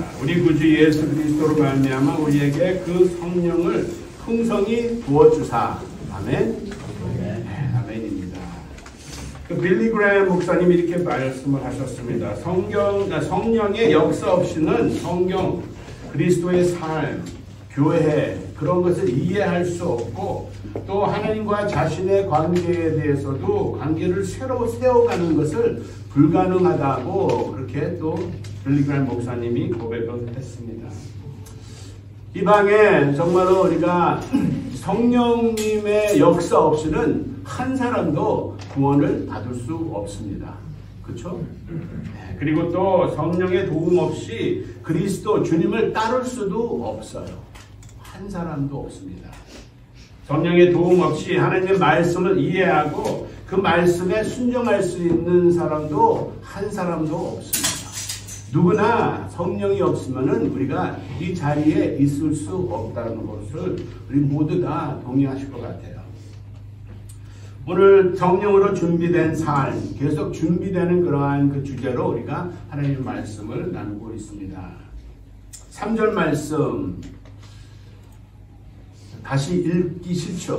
우리 구주 예수 그리스도로 말미암아 우리에게 그 성령을 풍성히 부어주사. 아멘. 네, 아멘입니다. 그 빌리 그레이엄 목사님이 이렇게 말씀을 하셨습니다. 성령의 역사 없이는 성경, 그리스도의 삶, 교회 그런 것을 이해할 수 없고 또 하나님과 자신의 관계에 대해서도 관계를 새로 세워가는 것을 불가능하다고 그렇게 또 빌리 그레이엄 목사님이 고백을 했습니다. 이 방에 정말로 우리가 성령님의 역사 없이는 한 사람도 구원을 받을 수 없습니다. 그렇죠? 그리고 또 성령의 도움 없이 그리스도 주님을 따를 수도 없어요. 한 사람도 없습니다. 성령의 도움 없이 하나님의 말씀을 이해하고 그 말씀에 순종할 수 있는 사람도 한 사람도 없습니다. 누구나 성령이 없으면은 우리가 이 자리에 있을 수 없다는 것을 우리 모두 다 동의하실 것 같아요. 오늘 성령으로 준비된 삶, 계속 준비되는 그러한 그 주제로 우리가 하나님의 말씀을 나누고 있습니다. 3절 말씀 다시 읽기 싫죠.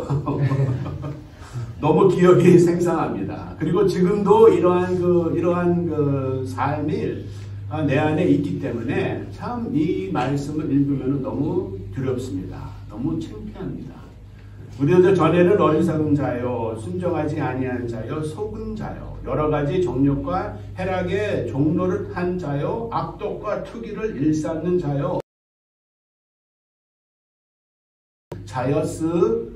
너무 기억이 생생합니다. 그리고 지금도 이러한 그 삶이 내 안에 있기 때문에 참 이 말씀을 읽으면 너무 두렵습니다. 너무 창피합니다. 우리도 전에는 어리석은 자요, 순종하지 아니한 자요, 속은 자요, 여러 가지 정욕과 쾌락의 종로를 한 자요, 악독과 투기를 일삼는 자요, 자였으.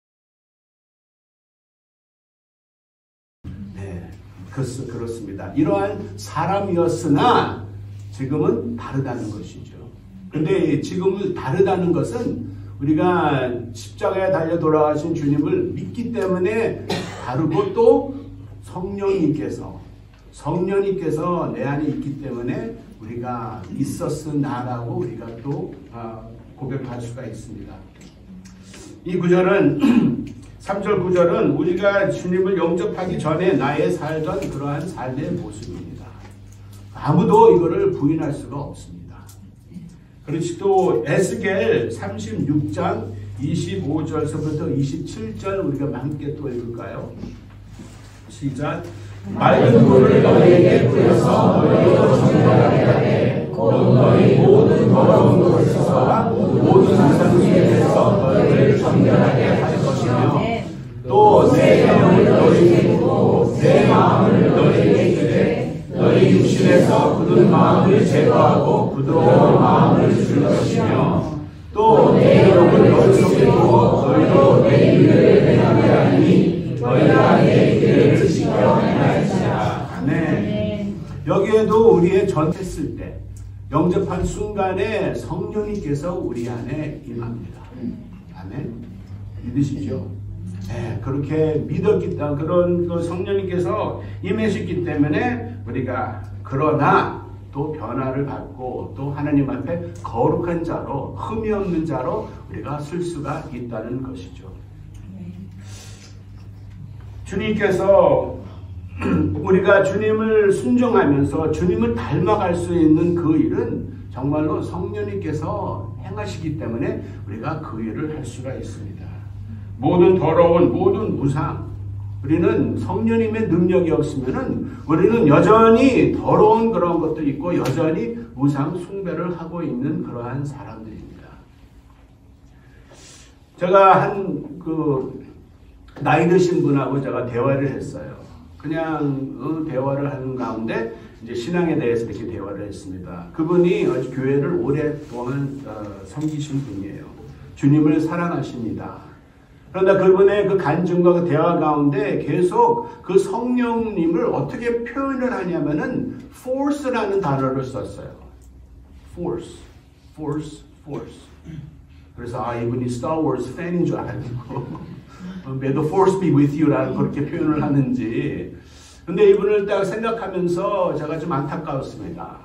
네, 그렇습니다. 이러한 사람이었으나 지금은 다르다는 것이죠. 근데 지금은 다르다는 것은 우리가 십자가에 달려 돌아가신 주님을 믿기 때문에 다르고 또 성령님께서 내 안에 있기 때문에 우리가 있었으나라고 우리가 또 고백할 수가 있습니다. 이 구절은 3절 구절은 우리가 주님을 영접하기 전에 나의 살던 그러한 삶의 모습입니다. 아무도 이거를 부인할 수가 없습니다. 그렇지 또 에스겔 36장 25절서부터 27절 우리가 함께 또 읽을까요? 시작. 맑은 물을 너희에게 뿌려서 너희로 정결하게 하되 곧 너희 모든 더러운 곳에서와 모든 이상에서 너희를 정결하게 할 것이며 또 내 영을 너희에게 주고 내 마음을 너희에게 주되 너희 육신에서 굳은 마음을 제거하고 부드러운 마음을 줄 것이며 또 내 영을 너희 속에 두어 너희로 내 일을 행하게 하니 너희가 내 길을 지켜 행할지라. 아멘. 여기에도 우리의 전했을 때 영접한 순간에 성령님께서 우리 안에 임합니다. 아멘. 믿으시죠? 네, 그렇게 믿었기 때문에 그런 그 성령님께서 임하셨기 때문에 우리가 그러나 또 변화를 받고 또 하나님 앞에 거룩한 자로 흠이 없는 자로 우리가 쓸 수가 있다는 것이죠. 주님께서 우리가 주님을 순종하면서 주님을 닮아갈 수 있는 그 일은 정말로 성령님께서 행하시기 때문에 우리가 그 일을 할 수가 있습니다. 모든 더러운 모든 무상 우리는 성령님의 능력이 없으면은 우리는 여전히 더러운 그런 것도 있고 여전히 무상 숭배를 하고 있는 그러한 사람들입니다. 제가 나이 드신 분하고 제가 대화를 했어요. 그냥 대화를 하는 가운데 이제 신앙에 대해서 이렇게 대화를 했습니다. 그분이 아주 교회를 오랫동안 섬기신 분이에요. 주님을 사랑하십니다. 그런데 그분의 그 간증과 그 대화 가운데 계속 그 성령님을 어떻게 표현을 하냐면은 force라는 단어를 썼어요. force. 그래서 이분이 Star Wars 팬인 줄 알고 May the force be with you라는 그렇게 표현을 하는지. 근데 이분을 딱 생각하면서 제가 좀 안타까웠습니다.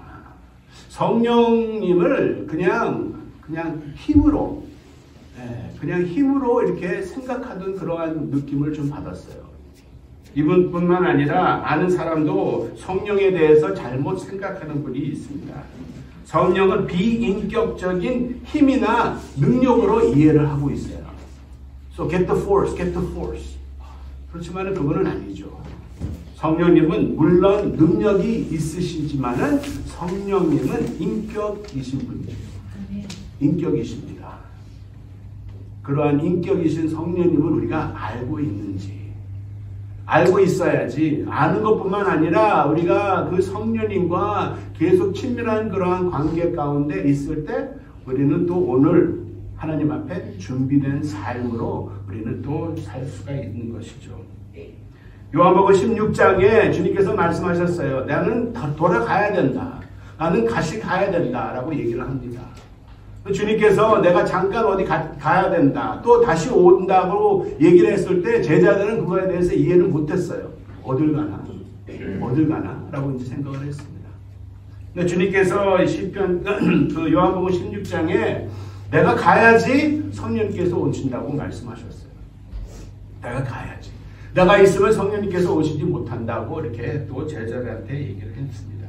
성령님을 그냥 힘으로 그냥 힘으로 이렇게 생각하던 그러한 느낌을 좀 받았어요. 이분뿐만 아니라 아는 사람도 성령에 대해서 잘못 생각하는 분이 있습니다. 성령은 비인격적인 힘이나 능력으로 이해를 하고 있어요. So get the force, get the force. 그렇지만 그거는 아니죠. 성령님은 물론 능력이 있으시지만은 성령님은 인격이신 분이죠. 인격이십니다. 그러한 인격이신 성령님을 우리가 알고 있는지, 알고 있어야지. 아는 것뿐만 아니라 우리가 그 성령님과 계속 친밀한 그러한 관계 가운데 있을 때 우리는 또 오늘 하나님 앞에 준비된 삶으로 우리는 또 살 수가 있는 것이죠. 요한복음 16장에 주님께서 말씀하셨어요. 나는 돌아가야 된다. 나는 다시 가야 된다. 라고 얘기를 합니다. 주님께서 내가 잠깐 어디 가야 된다. 또 다시 온다고 얘기를 했을 때 제자들은 그거에 대해서 이해를 못했어요. 어딜 가나? 어딜 가나? 라고 이제 생각을 했습니다. 근데 주님께서 시편 그 요한복음 16장에 내가 가야지 성령님께서 오신다고 말씀하셨어요. 내가 가야지. 내가 있으면 성령님께서 오시지 못한다고 이렇게 또 제자들한테 얘기를 했습니다.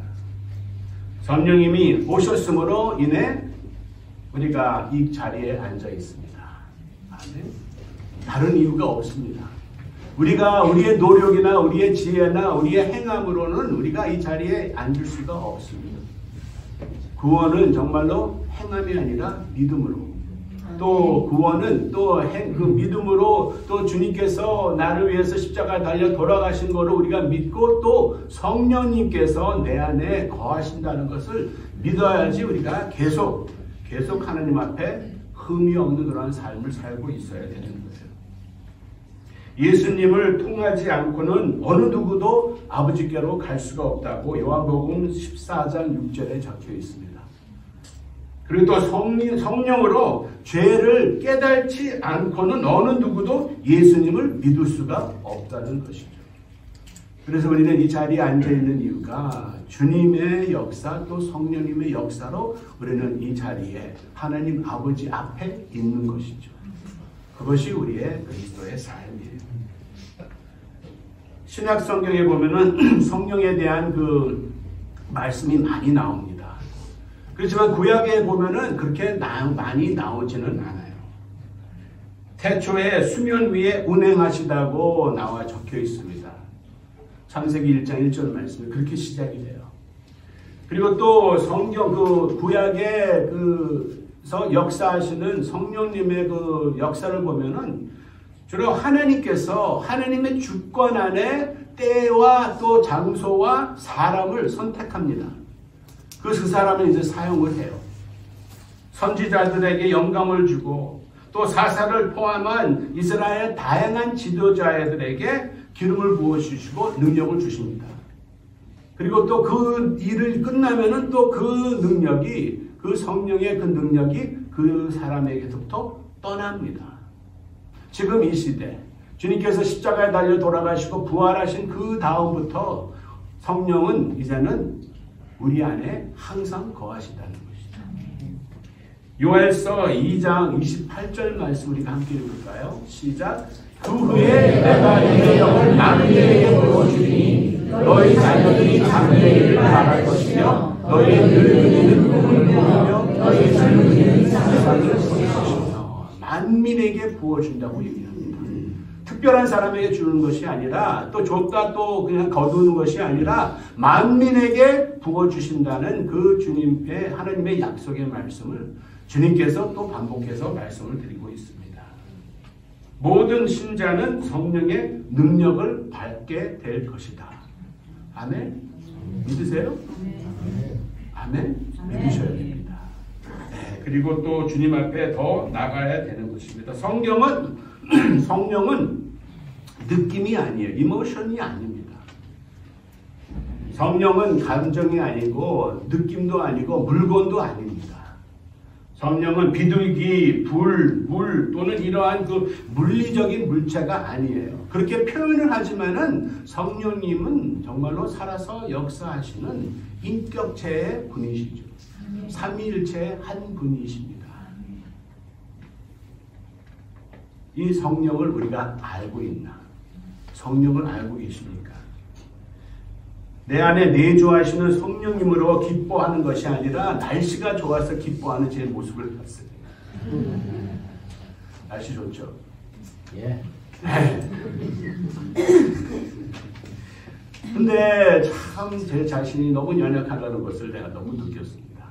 성령님이 오셨으므로 인해 우리가 이 자리에 앉아 있습니다. 아멘. 다른 이유가 없습니다. 우리가 우리의 노력이나 우리의 지혜나 우리의 행함으로는 우리가 이 자리에 앉을 수가 없습니다. 구원은 정말로 행함이 아니라 믿음으로. 또 구원은 또 그 믿음으로 또 주님께서 나를 위해서 십자가에 달려 돌아가신 것을 우리가 믿고 또 성령님께서 내 안에 거하신다는 것을 믿어야지 우리가 계속 하나님 앞에 흠이 없는 그런 삶을 살고 있어야 되는 거예요. 예수님을 통하지 않고는 어느 누구도 아버지께로 갈 수가 없다고 요한복음 14장 6절에 적혀 있습니다. 그리고 또 성령으로 죄를 깨닫지 않고는 어느 누구도 예수님을 믿을 수가 없다는 것이죠. 그래서 우리는 이 자리에 앉아있는 이유가 주님의 역사 또 성령님의 역사로 우리는 이 자리에 하나님 아버지 앞에 있는 것이죠. 그것이 우리의 그리스도의 삶이에요. 신약 성경에 보면은 성령에 대한 그 말씀이 많이 나옵니다. 그렇지만 구약에 보면은 그렇게 많이 나오지는 않아요. 태초에 수면 위에 운행하시다고 나와 적혀 있습니다. 창세기 1장 1절 말씀이 그렇게 시작이 돼요. 그리고 또 성경 그 구약에 그서 역사하시는 성령님의 그 역사를 보면은 주로 하나님께서 하나님의 주권 안에 때와 또 장소와 사람을 선택합니다. 그 사람을 이제 사용을 해요. 선지자들에게 영감을 주고 또 사사를 포함한 이스라엘 다양한 지도자들에게 기름을 부어주시고 능력을 주십니다. 그리고 또 그 일을 끝나면은 또 그 능력이 그 성령의 그 능력이 그 사람에게부터 떠납니다. 지금 이 시대 주님께서 십자가에 달려 돌아가시고 부활하신 그 다음부터 성령은 이제는 우리 안에 항상 거하신다는 것이죠. 요엘서 2장 28절 말씀 우리가 함께 읽을까요? 시작. 그 후에 내가 내 영을 남에게 보여주리니 너희 자녀들이 장래일을 말할 것이며 너희 늙은이는 꿈을 꾸며 너희 젊은이는 상상을 볼 것이며 만민에게 부어준다고 얘기합니다. 특별한 사람에게 주는 것이 아니라 또 줬다 또 그냥 거두는 것이 아니라 만민에게 부어주신다는 그 주님의 하나님의 약속의 말씀을 주님께서 또 반복해서 말씀을 드리고 있습니다. 모든 신자는 성령의 능력을 받게 될 것이다. 아멘? 믿으세요? 아멘? 믿으셔야 됩니다. 네, 그리고 또 주님 앞에 더 나가야 되는 것입니다. 성령은 느낌이 아니에요. 이모션이 아닙니다. 성령은 감정이 아니고 느낌도 아니고 물건도 아닙니다. 성령은 비둘기, 불, 물 또는 이러한 그 물리적인 물체가 아니에요. 그렇게 표현을 하지만은 성령님은 정말로 살아서 역사하시는 인격체의 분이시죠. 삼위일체의 한 분이십니다. 이 성령을 우리가 알고 있나? 성령을 알고 계십니까? 내 안에 내주하시는 성령님으로 기뻐하는 것이 아니라 날씨가 좋아서 기뻐하는 제 모습을 봤어요. 날씨 좋죠? 예. 근데 참 제 자신이 너무 연약하다는 것을 내가 너무 느꼈습니다.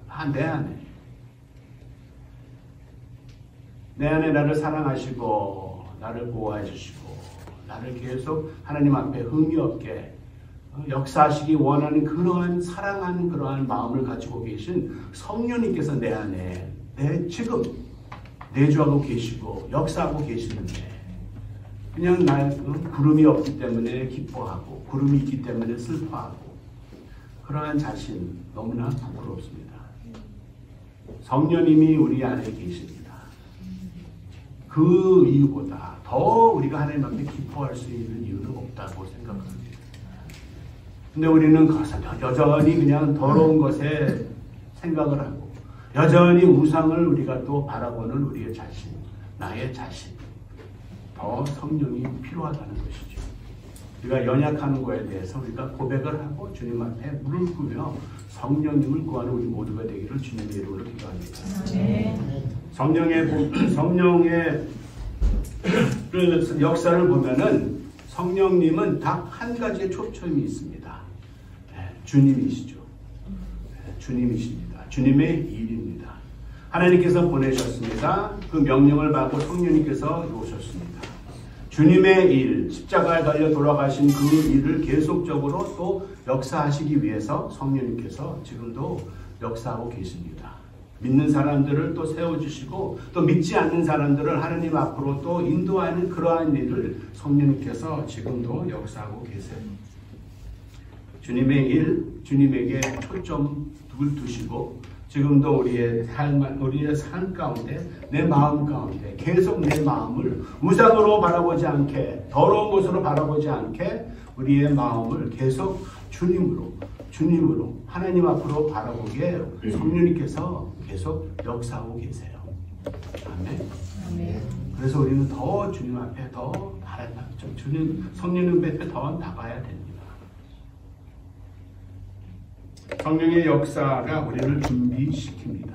내 안에 나를 사랑하시고 나를 보호해 주시고 나를 계속 하나님 앞에 의미 없게 역사하시기 원하는 그러한 사랑하는 그러한 마음을 가지고 계신 성령님께서 내 안에 지금 내주하고 계시고 역사하고 계시는데 그냥 구름이 없기 때문에 기뻐하고 구름이 있기 때문에 슬퍼하고 그러한 자신 너무나 부끄럽습니다. 성령님이 우리 안에 계십니다. 그 이유보다 더 우리가 하나님 앞에 기뻐할 수 있는 이유는 없다고 생각합니다. 근데 우리는 여전히 그냥 더러운 것에 생각을 하고 여전히 우상을 우리가 또 바라보는 우리의 자신, 나의 자신, 더 성령이 필요하다는 것이죠. 우리가 연약하는 것에 대해서 우리가 고백을 하고 주님 앞에 무릎 꿇으며 성령님을 구하는 우리 모두가 되기를 주님의 이름으로 기도합니다. 성령의 그 역사를 보면은 성령님은 딱 한 가지의 초점이 있습니다. 주님이시죠. 주님이십니다. 주님의 일입니다. 하나님께서 보내셨습니다. 그 명령을 받고 성령님께서 오셨습니다. 주님의 일, 십자가에 달려 돌아가신 그 일을 계속적으로 또 역사하시기 위해서 성령님께서 지금도 역사하고 계십니다. 믿는 사람들을 또 세워주시고 또 믿지 않는 사람들을 하나님 앞으로 또 인도하는 그러한 일을 성령님께서 지금도 역사하고 계세요. 주님의 일, 주님에게 초점을 두시고 지금도 우리의 삶 가운데 내 마음 가운데 계속 내 마음을 우상으로 바라보지 않게 더러운 곳으로 바라보지 않게 우리의 마음을 계속 주님으로 하나님 앞으로 바라보게 성령님께서 계속 역사하고 계세요. 아멘. 그래서 우리는 더 주님 앞에 더 성령님 앞에 더 나가야 됩니다. 성령의 역사가 우리를 준비시킵니다.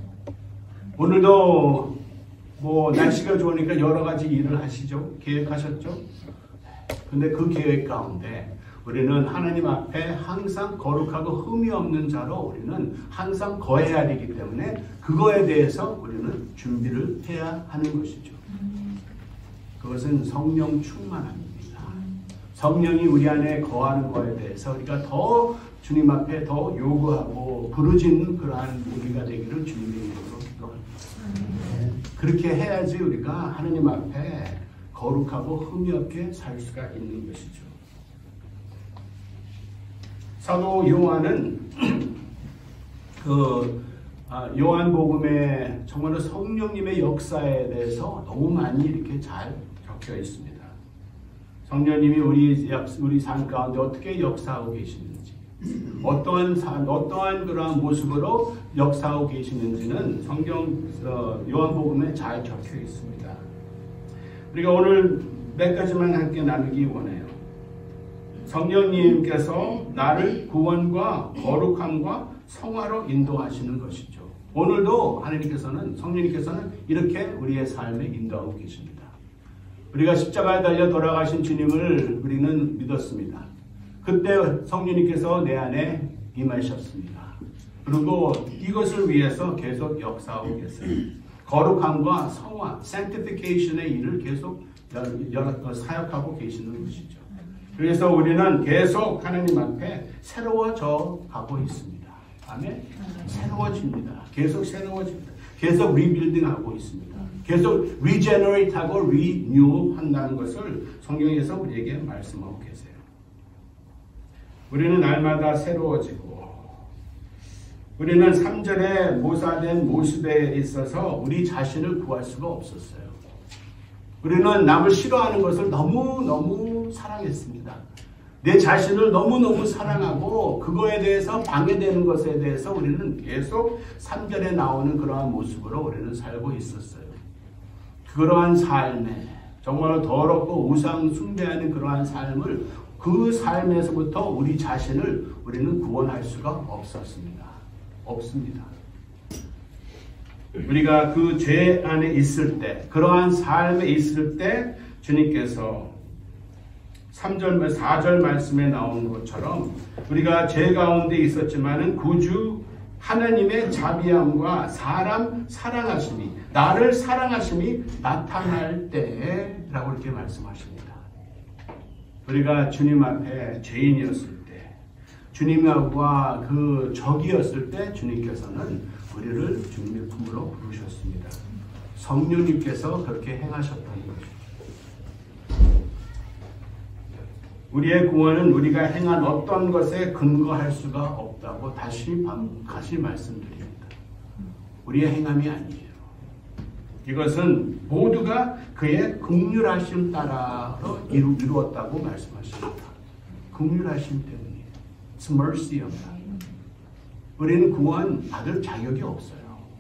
오늘도 날씨가 좋으니까 여러 가지 일을 하시죠. 계획하셨죠. 근데 그 계획 가운데 우리는 하나님 앞에 항상 거룩하고 흠이 없는 자로 우리는 항상 거해야 되기 때문에 그거에 대해서 우리는 준비를 해야 하는 것이죠. 그것은 성령 충만함입니다. 성령이 우리 안에 거하는 거에 대해서 우리가 더 주님 앞에 더 요구하고 부르짖는 그러한 우리가 되기를 주님의 이름으로 기도합니다. 그렇게 해야지 우리가 하나님 앞에 거룩하고 흠이 없게 살 수가 있는 것이죠. 사도 요한은 요한복음에 정말로 성령님의 역사에 대해서 너무 많이 이렇게 잘 적혀 있습니다. 성령님이 우리 삶 가운데 어떻게 역사하고 계시는지, 어떠한 그러한 모습으로 역사하고 계시는지는 요한복음에 잘 적혀 있습니다. 우리가 오늘 몇 가지만 함께 나누기 원해요. 성령님께서 나를 구원과 거룩함과 성화로 인도하시는 것이죠. 오늘도 성령님께서는 이렇게 우리의 삶에 인도하고 계십니다. 우리가 십자가에 달려 돌아가신 주님을 우리는 믿었습니다. 그때 성령님께서 내 안에 임하셨습니다. 그리고 이것을 위해서 계속 역사하고 계세요. 거룩함과 성화, sanctification의 일을 계속 사역하고 계시는 것이죠. 그래서 우리는 계속 하나님 앞에 새로워져 가고 있습니다. 아멘. 새로워집니다. 계속 새로워집니다. 계속 리빌딩하고 있습니다. 계속 리제너레이트하고 리뉴한다는 것을 성경에서 우리에게 말씀하고 계세요. 우리는 날마다 새로워지고 우리는 3절에 모사된 모습에 있어서 우리 자신을 구할 수가 없었어요. 우리는 남을 싫어하는 것을 너무너무 사랑했습니다. 내 자신을 너무너무 사랑하고 그거에 대해서 방해되는 것에 대해서 우리는 계속 3절에 나오는 그러한 모습으로 우리는 살고 있었어요. 그러한 삶에 정말 더럽고 우상 숭배하는 그러한 삶을 그 삶에서부터 우리 자신을 우리는 구원할 수가 없었습니다. 없습니다. 우리가 그 죄 안에 있을 때, 그러한 삶에 있을 때 주님께서 3절, 4절 말씀에 나온 것처럼 우리가 죄 가운데 있었지만은 구주 하나님의 자비함과 사람 사랑하심이, 나를 사랑하심이 나타날 때라고 이렇게 말씀하십니다. 우리가 주님 앞에 죄인이었을 때, 주님과 그 적이었을 때 주님께서는 우리를 주님의 품으로 부르셨습니다. 성령님께서 그렇게 행하셨다는 것입니다. 우리의 구원은 우리가 행한 어떤 것에 근거할 수가 없다고 다시 말씀드립니다. 우리의 행함이 아니에요. 이것은 모두가 그의 긍휼하심 따라서 이루었다고 말씀하십니다. 긍휼하심 때문이에요. It's mercy of God. 우리는 구원 받을 자격이 없어요.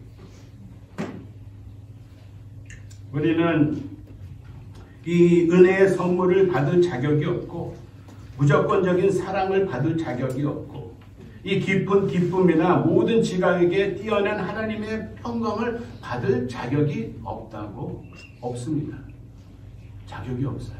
우리는 이 은혜의 선물을 받을 자격이 없고 무조건적인 사랑을 받을 자격이 없고 이 깊은 기쁨이나 모든 지각에게 뛰어난 하나님의 평강을 받을 자격이 없습니다. 자격이 없어요.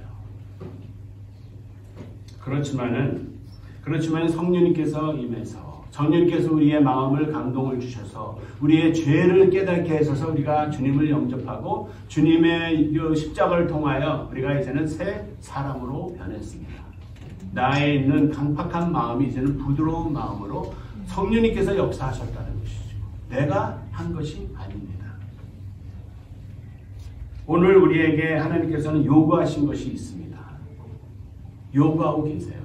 그렇지만 성령님께서 임해서 성령님께서 우리의 마음을 감동을 주셔서 우리의 죄를 깨닫게 하셔서 우리가 주님을 영접하고 주님의 십자가를 통하여 우리가 이제는 새 사람으로 변했습니다. 나에 있는 강팍한 마음이 이제는 부드러운 마음으로 성령님께서 역사하셨다는 것이죠. 내가 한 것이 아닙니다. 오늘 우리에게 하나님께서는 요구하신 것이 있습니다. 요구하고 계세요.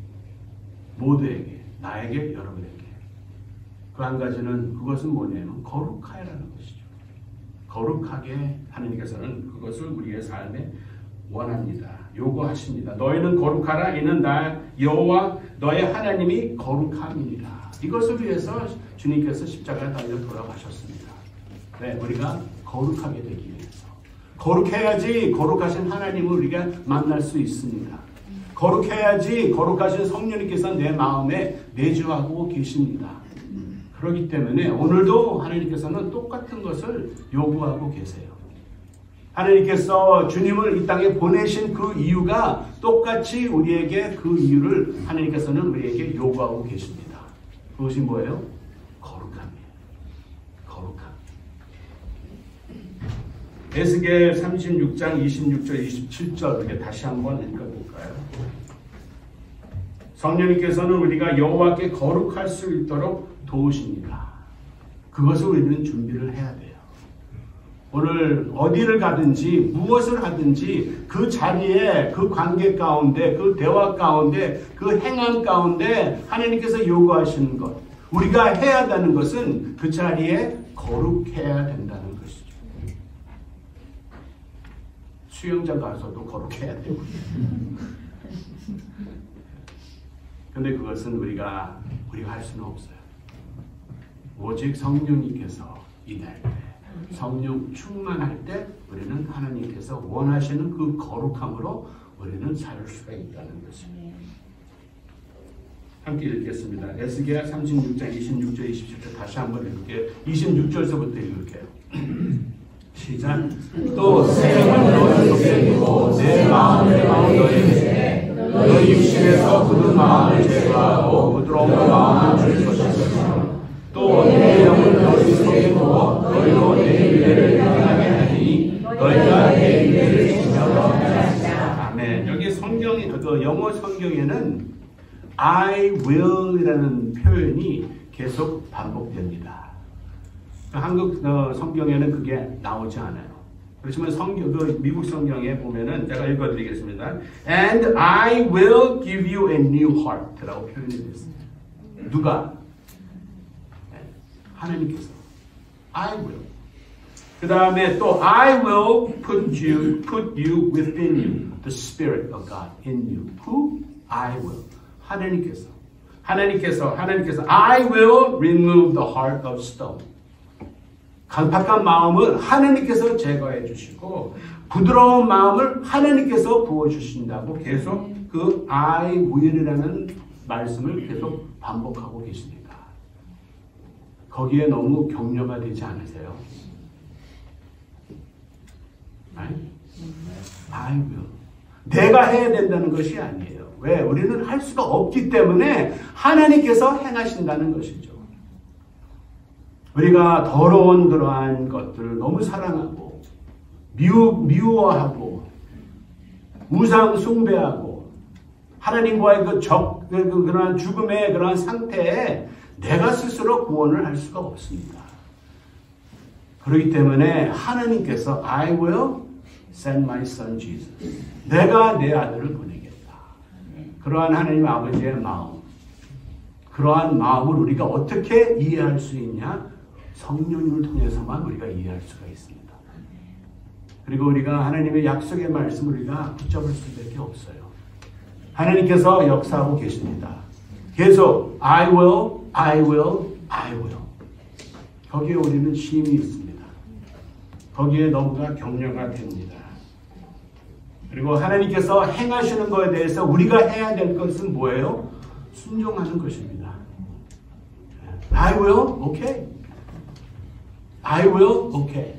모두에게, 나에게, 여러분에게. 그 한 가지는 그것은 뭐냐면 거룩하라는 것이죠. 거룩하게 하나님께서는 그것을 우리의 삶에 원합니다. 요구하십니다. 너희는 거룩하라. 이는 나 여호와 너의 하나님이 거룩함이니라. 이것을 위해서 주님께서 십자가에 달려 돌아가셨습니다. 네, 우리가 거룩하게 되기 위해서. 거룩해야지 거룩하신 하나님을 우리가 만날 수 있습니다. 거룩해야지 거룩하신 성령님께서 내 마음에 내주하고 계십니다. 그렇기 때문에 오늘도 하나님께서는 똑같은 것을 요구하고 계세요. 하나님께서 주님을 이 땅에 보내신 그 이유가 똑같이 우리에게 그 이유를 하나님께서는 우리에게 요구하고 계십니다. 그것이 뭐예요? 거룩함이에요. 거룩함. 에스겔 36장 26절 27절 이렇게 다시 한번 읽어볼까요? 성령님께서는 우리가 여호와께 거룩할 수 있도록 도우십니다. 그것을 우리는 준비를 해야 돼요. 오늘 어디를 가든지 무엇을 하든지 그 자리에 그 관계 가운데 그 대화 가운데 그 행함 가운데 하나님께서 요구하시는 것 우리가 해야 한다는 것은 그 자리에 거룩해야 된다는 것이죠. 수영장 가서도 거룩해야 되고 근데 그것은 우리가 할 수는 없어요. 오직 성령님께서 임할 때 성령 충만할 때 우리는 하나님께서 원하시는 그 거룩함으로 우리는 살 수가 있다는 것입니다. 함께 읽겠습니다. 에스겔 36장 26절 27절 다시 한번 읽을게요. 26절서부터 읽을게요. 시작. 또 새 영을 너희 속에 두고 내 마음을 너희에게 너희 육신에서 굳은 마음을 제거하고 부드러운 마음을 줄 것이며 또 내 영을 너희 속에 두어 너희로 내 윤례를 행하게 하니 너희가 내 윤례를 지켜서 행하시라. 아멘. 여기 성경이 그 영어 성경에는 I will이라는 표현이 계속 반복됩니다. 한국 성경에는 그게 나오지 않아요. 그렇지만 미국 성경에 보면은 제가 읽어드리겠습니다. And I will give you a new heart라고 표현이 됐습니다. 누가? 하나님께서. I will. 그 다음에 또 I will put you within you, the Spirit of God in you. Who? I will. 하나님께서 I will remove the heart of stone. 강팍한 마음을 하나님께서 제거해 주시고 부드러운 마음을 하나님께서 부어주신다고 계속 그 I will이라는 말씀을 계속 반복하고 계십니다. 거기에 너무 격려가 되지 않으세요? I will. 내가 해야 된다는 것이 아니에요. 왜? 우리는 할 수가 없기 때문에 하나님께서 행하신다는 것이죠. 우리가 더러운 그러한 것들을 너무 사랑하고 미워하고 우상 숭배하고 하나님과의 그러한 죽음의 그러한 상태에 내가 스스로 구원을 할 수가 없습니다. 그렇기 때문에 하나님께서 I will send my son Jesus. 내가 내 아들을 보내겠다. 그러한 하나님 아버지의 마음, 그러한 마음을 우리가 어떻게 이해할 수 있냐? 성령님을 통해서만 우리가 이해할 수가 있습니다. 그리고 우리가 하나님의 약속의 말씀을 우리가 붙잡을 수밖에 없어요. 하나님께서 역사하고 계십니다. 계속 I will, I will, I will. 거기에 우리는 힘이 있습니다. 거기에 너무나 격려가 됩니다. 그리고 하나님께서 행하시는 것에 대해서 우리가 해야 될 것은 뭐예요? 순종하는 것입니다. I will, okay. I will, okay.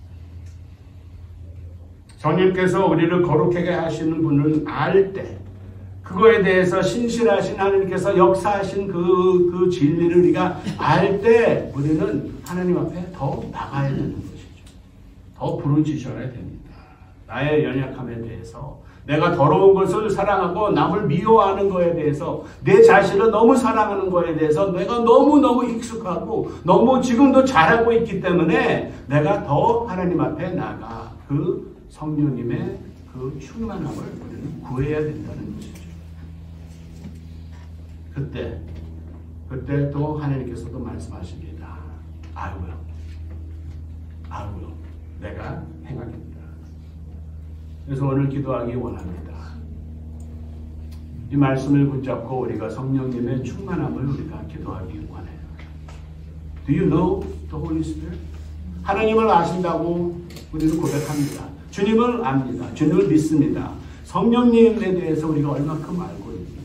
성령께서 우리를 거룩하게 하시는 분을 알 때, 그거에 대해서 신실하신 하나님께서 역사하신 그 진리를 우리가 알 때, 우리는 하나님 앞에 더 나가야 되는 것이죠. 더 부르짖어야 됩니다. 나의 연약함에 대해서, 내가 더러운 것을 사랑하고 남을 미워하는 것에 대해서, 내 자신을 너무 사랑하는 것에 대해서 내가 너무너무 익숙하고 너무 지금도 잘하고 있기 때문에 내가 더 하나님 앞에 나가 그 성령님의 그 충만함을 우리는 구해야 된다는 것이죠. 그때 또 하나님께서도 말씀하십니다. I will. 내가 행하겠다. 그래서 오늘 기도하기 원합니다. 이 말씀을 붙잡고 우리가 성령님의 충만함을 우리가 기도하기 원해요. Do you know the Holy Spirit? 하나님을 아신다고 우리는 고백합니다. 주님을 압니다. 주님을 믿습니다. 성령님에 대해서 우리가 얼마큼 알고 있는지.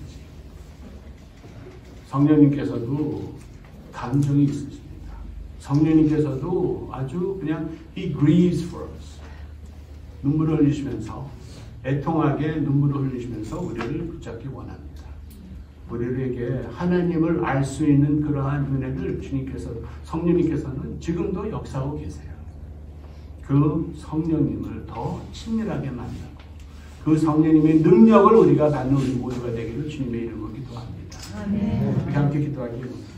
성령님께서도 감정이 있으십니다. 성령님께서도 아주 그냥 He grieves for us. 눈물을 흘리시면서 애통하게 눈물을 흘리시면서 우리를 붙잡기 원합니다. 우리에게 하나님을 알 수 있는 그러한 은혜를 성령님께서는 지금도 역사하고 계세요. 그 성령님을 더 친밀하게 만나고 그 성령님의 능력을 우리가 받는 우리 모두가 되기를 주님의 이름으로 기도합니다. 아멘. 우리 함께 기도하기 원합니다.